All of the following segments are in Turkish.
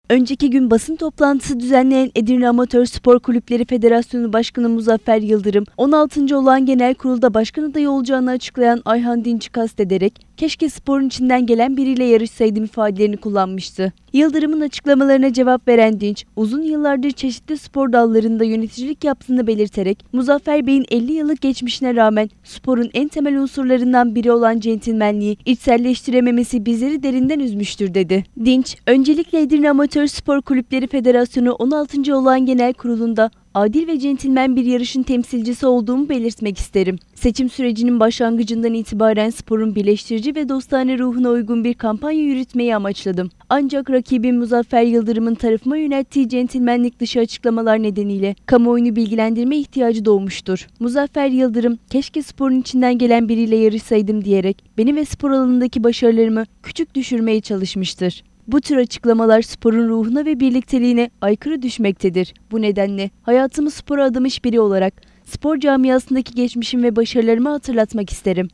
Önceki gün basın toplantısı düzenleyen Edirne Amatör Spor Kulüpleri Federasyonu Başkanı Muzaffer Yıldırım, 16. olan genel kurulda başkan adayı olacağını açıklayan Ayhan Dinç'i kastederek, "Keşke sporun içinden gelen biriyle yarışsaydım" ifadelerini kullanmıştı. Yıldırım'ın açıklamalarına cevap veren Dinç, uzun yıllardır çeşitli spor dallarında yöneticilik yaptığını belirterek, Muzaffer Bey'in 50 yıllık geçmişine rağmen sporun en temel unsurlarından biri olan centilmenliği içselleştirememesi bizleri derinden üzmüştür dedi. Dinç, öncelikle Edirne Amatör Spor Kulüpleri Federasyonu 16. olan genel kurulunda adil ve centilmen bir yarışın temsilcisi olduğumu belirtmek isterim. Seçim sürecinin başlangıcından itibaren sporun birleştirici ve dostane ruhuna uygun bir kampanya yürütmeyi amaçladım. Ancak rakibim Muzaffer Yıldırım'ın tarafıma yönelttiği centilmenlik dışı açıklamalar nedeniyle kamuoyunu bilgilendirme ihtiyacı doğmuştur. Muzaffer Yıldırım, "Keşke sporun içinden gelen biriyle yarışsaydım" diyerek beni ve spor alanındaki başarılarımı küçük düşürmeye çalışmıştır. Bu tür açıklamalar sporun ruhuna ve birlikteliğine aykırı düşmektedir. Bu nedenle hayatımı spora adamış biri olarak spor camiasındaki geçmişim ve başarılarımı hatırlatmak isterim.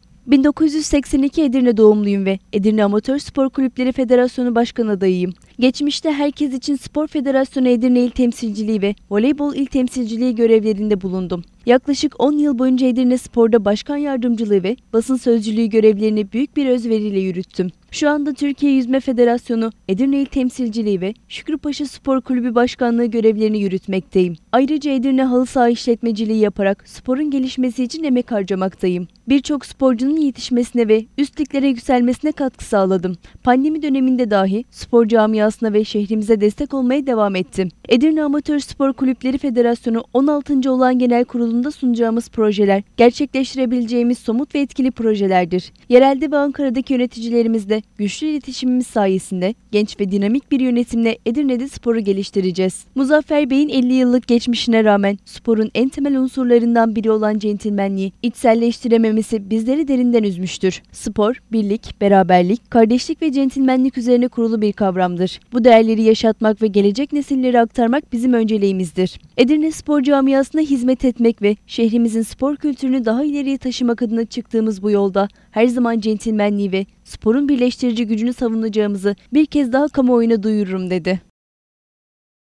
1982 Edirne doğumluyum ve Edirne Amatör Spor Kulüpleri Federasyonu Başkan adayıyım. Geçmişte Herkes İçin Spor Federasyonu Edirne İl Temsilciliği ve Voleybol İl Temsilciliği görevlerinde bulundum. Yaklaşık 10 yıl boyunca Edirne Spor'da başkan yardımcılığı ve basın sözcülüğü görevlerini büyük bir özveriyle yürüttüm. Şu anda Türkiye Yüzme Federasyonu, Edirne İl Temsilciliği ve Şükrüpaşa Spor Kulübü Başkanlığı görevlerini yürütmekteyim. Ayrıca Edirne Halı Saha işletmeciliği yaparak sporun gelişmesi için emek harcamaktayım. Birçok sporcunun yetişmesine ve üst liglere yükselmesine katkı sağladım. Pandemi döneminde dahi spor camiasına ve şehrimize destek olmaya devam ettim. Edirne Amatör Spor Kulüpleri Federasyonu 16. olan genel kurulunda sunacağımız projeler, gerçekleştirebileceğimiz somut ve etkili projelerdir. Yerelde ve Ankara'daki yöneticilerimizle güçlü iletişimimiz sayesinde genç ve dinamik bir yönetimle Edirne'de sporu geliştireceğiz. Muzaffer Bey'in 50 yıllık geçmişine rağmen sporun en temel unsurlarından biri olan centilmenliği içselleştirememesi bizleri derinden üzmüştür. Spor, birlik, beraberlik, kardeşlik ve centilmenlik üzerine kurulu bir kavramdır. Bu değerleri yaşatmak ve gelecek nesillere aktarmak bizim önceliğimizdir. Edirne spor camiasına hizmet etmek ve şehrimizin spor kültürünü daha ileriye taşımak adına çıktığımız bu yolda her zaman centilmenliği ve sporun birleştirici gücünü savunacağımızı bir kez daha kamuoyuna duyururum dedi.